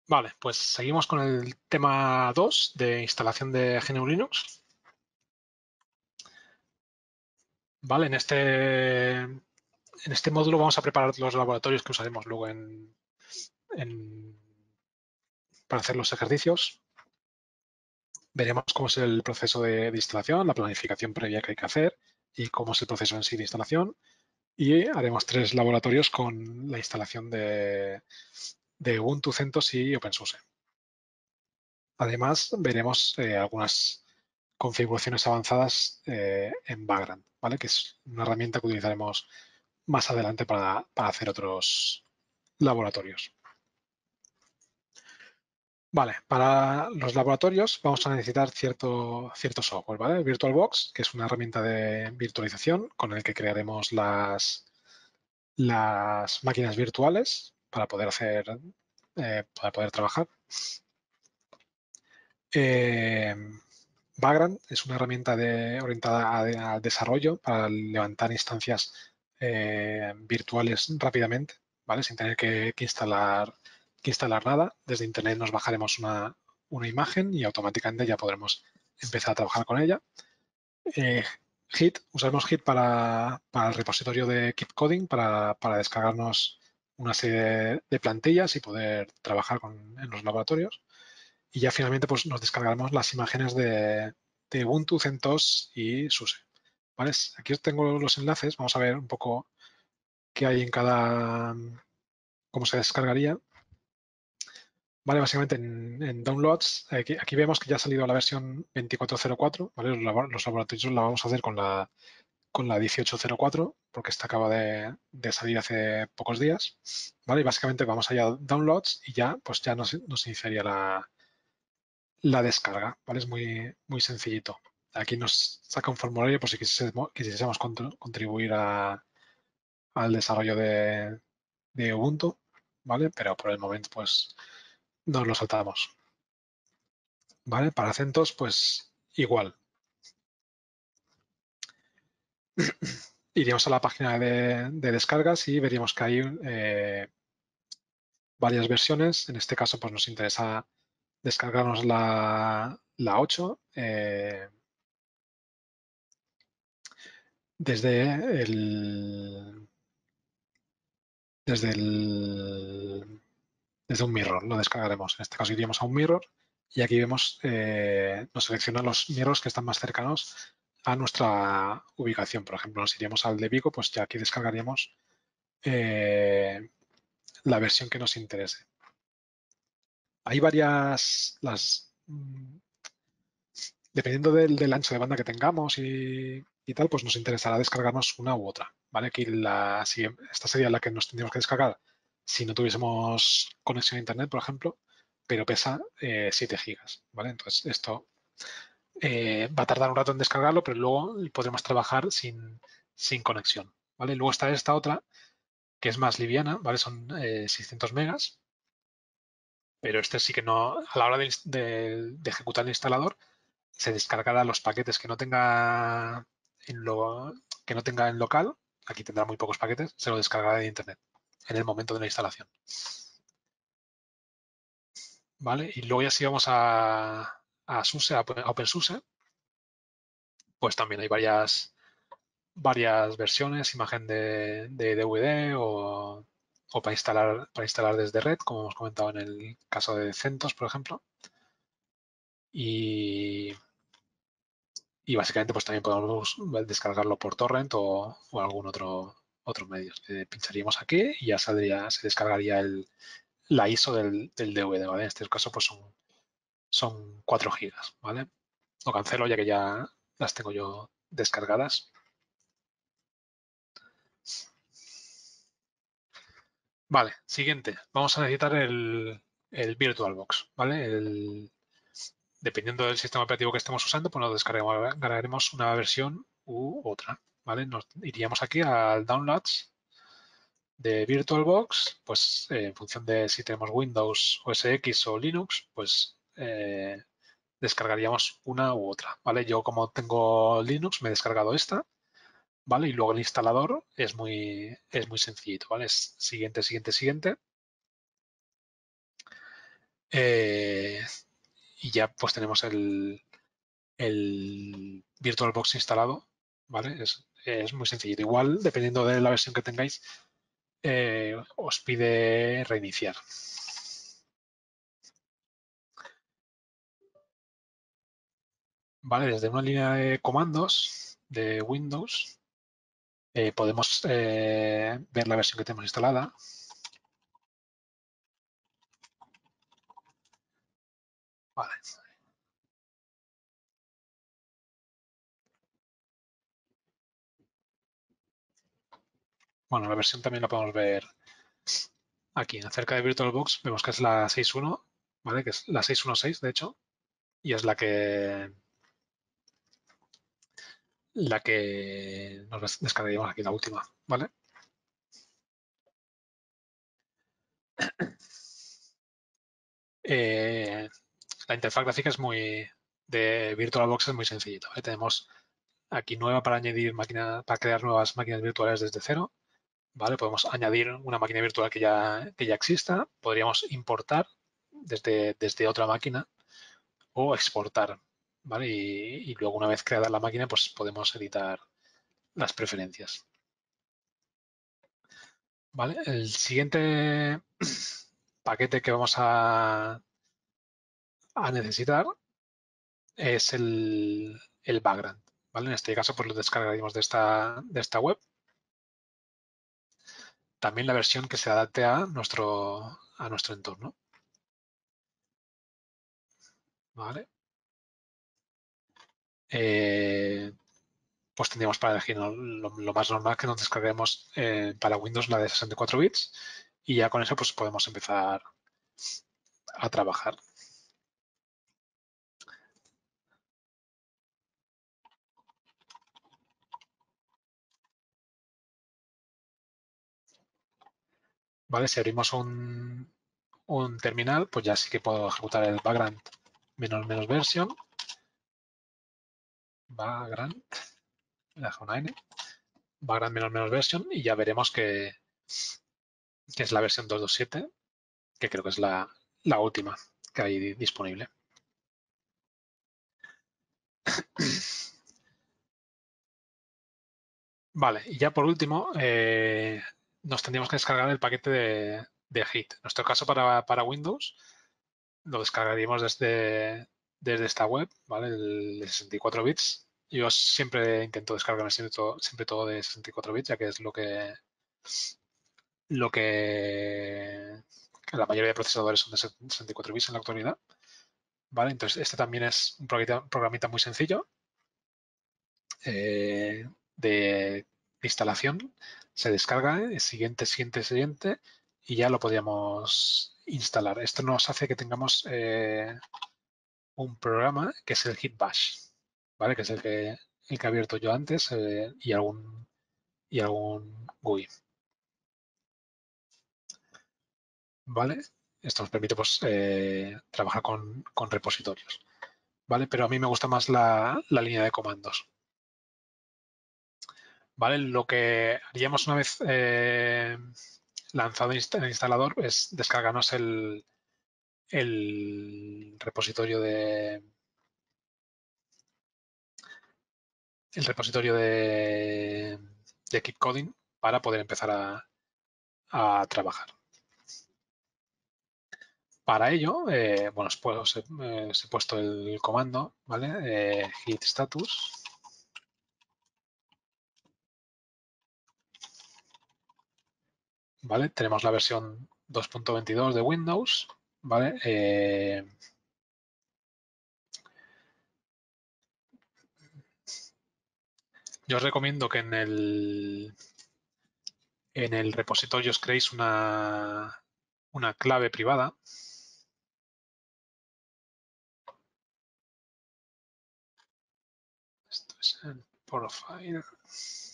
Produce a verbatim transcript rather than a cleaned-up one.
Vale, pues seguimos con el tema dos de instalación de G N U Linux. Vale, en este, en este módulo vamos a preparar los laboratorios que usaremos luego en, en- para hacer los ejercicios. Veremos cómo es el proceso de, de instalación, la planificación previa que hay que hacer y cómo es el proceso en sí de instalación. Y haremos tres laboratorios con la instalación de, de Ubuntu, CentOS y OpenSUSE. Además, veremos eh, algunas configuraciones avanzadas eh, en Vagrant, ¿vale? Que es una herramienta que utilizaremos más adelante para, para hacer otros laboratorios. Vale, para los laboratorios vamos a necesitar cierto, cierto software, ¿vale? VirtualBox, que es una herramienta de virtualización con el que crearemos las, las máquinas virtuales para poder hacer, eh, para poder trabajar. Eh, Vagrant es una herramienta de, orientada a- al desarrollo para levantar instancias eh, virtuales rápidamente, ¿vale? Sin tener que, que instalar, que instalar nada. Desde Internet nos bajaremos una, una imagen y automáticamente ya podremos empezar a trabajar con ella. Eh, Git, usaremos Git para, para el repositorio de Keep Coding, para, para descargarnos una serie de, de plantillas y poder trabajar con, en los laboratorios. Y ya finalmente pues, nos descargaremos las imágenes de, de Ubuntu, CentOS y SUSE. ¿Vale? Aquí os tengo los enlaces. Vamos a ver un poco qué hay en cada, cómo se descargaría. Vale, básicamente en, en Downloads, aquí, aquí, vemos que ya ha salido la versión veinticuatro cero cuatro. ¿Vale? Los, los laboratorios la vamos a hacer con la, con la dieciocho cero cuatro, porque esta acaba de, de salir hace pocos días. ¿Vale? Y básicamente vamos allá a Downloads y ya, pues ya nos, nos iniciaría la, la descarga, ¿vale? Es muy, muy sencillito. Aquí nos saca un formulario por si quisiésemos, quisiésemos contribuir a, al desarrollo de, de Ubuntu, ¿vale? Pero por el momento, pues, nos lo saltamos, ¿vale? Para CentOS, pues, igual. Iríamos a la página de, de descargas y veríamos que hay eh, varias versiones. En este caso, pues, nos interesa descargarnos la, la ocho. Eh, desde el desde el desde un mirror, lo descargaremos. En este caso iríamos a un mirror y aquí vemos, eh, nos selecciona los mirrors que están más cercanos a nuestra ubicación. Por ejemplo, nos iríamos al de Vigo, pues ya aquí descargaríamos eh, la versión que nos interese. Hay varias, las, mm, dependiendo del, del ancho de banda que tengamos y, y, tal, pues nos interesará descargarnos una u otra. ¿Vale? Aquí la, si, esta sería la que nos tendríamos que descargar si no tuviésemos conexión a internet, por ejemplo, pero pesa eh, siete gigas. ¿Vale? Entonces esto eh, va a tardar un rato en descargarlo, pero luego podremos trabajar sin, sin conexión. ¿Vale? Luego está esta otra que es más liviana, ¿vale? Son eh, seiscientos megas, pero este sí que no, a la hora de, de, de ejecutar el instalador, se descargará los paquetes que no tenga en lo que no tenga en local. Aquí tendrá muy pocos paquetes, se lo descargará de internet en el momento de la instalación. ¿Vale? Y luego ya si vamos a, a SUSE, a OpenSUSE, pues también hay varias, varias versiones, imagen de, de D V D o, o para instalar, para instalar desde red, como hemos comentado en el caso de CentOS, por ejemplo. Y, y básicamente pues también podemos descargarlo por torrent o, o algún otro, otro medio. Eh, pincharíamos aquí y ya saldría, se descargaría el, la I S O del, del D V D, ¿vale? En este caso pues son, son cuatro gigas, ¿vale? Lo cancelo ya que ya las tengo yo descargadas. Vale, siguiente. Vamos a necesitar el, el VirtualBox, ¿vale? El, dependiendo del sistema operativo que estemos usando, pues nos descargaremos una versión u otra, ¿vale? Nos iríamos aquí al Downloads de VirtualBox, pues eh, en función de si tenemos Windows, O S X o Linux, pues eh, descargaríamos una u otra, ¿vale? Yo como tengo Linux me he descargado esta, ¿vale? Y luego el instalador es muy, es muy sencillito, ¿vale? Es siguiente, siguiente, siguiente. Eh, y ya pues tenemos el, el VirtualBox instalado, ¿vale? Es, es muy sencillito. Igual, dependiendo de la versión que tengáis, eh, os pide reiniciar. Vale, desde una línea de comandos de Windows eh, podemos eh, ver la versión que tenemos instalada. Vale. Bueno, la versión también la podemos ver aquí. Acerca de VirtualBox vemos que es la seis punto uno, ¿vale? Que es la seis punto dieciséis, de hecho, y es la que la que nos descargaríamos aquí, la última, ¿vale? Eh, la interfaz gráfica es muy de VirtualBox es muy sencillito, ¿vale? Tenemos aquí nueva para añadir máquinas, para crear nuevas máquinas virtuales desde cero, ¿vale? Podemos añadir una máquina virtual que ya, que ya exista, podríamos importar desde, desde otra máquina o exportar, ¿vale? Y, y luego una vez creada la máquina, pues podemos editar las preferencias, ¿vale? El siguiente paquete que vamos a, a necesitar es el, el background, ¿vale? En este caso, pues lo descargaríamos de esta, de esta web. También la versión que se adapte a nuestro, a nuestro entorno, ¿vale? Eh, pues tendríamos para elegir, ¿no? lo, lo, más normal que nos descarguemos eh, para Windows la de sesenta y cuatro bits y ya con eso pues podemos empezar a trabajar. ¿Vale? Si abrimos un, un terminal, pues ya sí que puedo ejecutar el background menos menos version, background, deja una N, background menos menos version y ya veremos que, que es la versión dos punto veintisiete, que creo que es la, la última que hay disponible. Vale, y ya por último, eh, nos tendríamos que descargar el paquete de, de Hit. En nuestro caso para, para Windows, lo descargaríamos desde, desde esta web, ¿vale? El de sesenta y cuatro bits. Yo siempre intento descargarme siempre todo, siempre todo de sesenta y cuatro bits, ya que es lo que lo que la mayoría de procesadores son de sesenta y cuatro bits en la actualidad, ¿vale? Entonces, este también es un programita, programita muy sencillo eh, de instalación. Se descarga, eh, siguiente, siguiente, siguiente, y ya lo podríamos instalar. Esto nos hace que tengamos eh, un programa que es el Git Bash, ¿vale? Que es el que, el que he abierto yo antes eh, y algún y algún G U I, ¿vale? Esto nos permite pues, eh, trabajar con, con, repositorios, ¿vale? Pero a mí me gusta más la, la línea de comandos, ¿vale? Lo que haríamos una vez eh, lanzado en el instalador es descargarnos el, el repositorio de el repositorio de, de Keep Coding para poder empezar a, a trabajar. Para ello, eh, bueno, os, os, he, eh, os, he, puesto el comando, ¿vale? Eh, git status. ¿Vale? Tenemos la versión dos punto veintidós de Windows, ¿vale? Eh, yo os recomiendo que en el, en el repositorio os creéis una, una clave privada. Esto es el profile.